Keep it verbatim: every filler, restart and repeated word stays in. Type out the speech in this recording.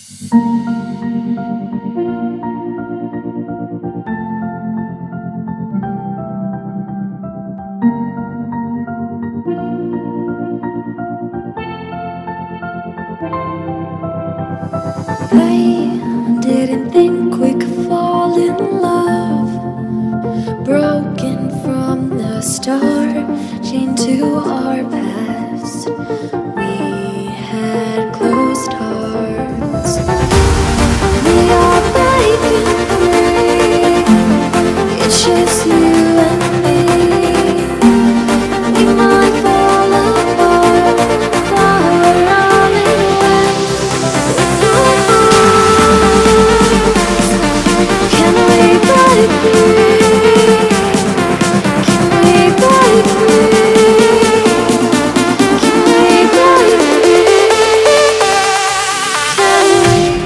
I didn't think we could fall in love, broken from the start, chained to our past. We had closed hearts. We are breaking free. It's just you and me. We might fall apart, flower running wet with no heart. Can we break free? Can we break free? Can we break free? Can we?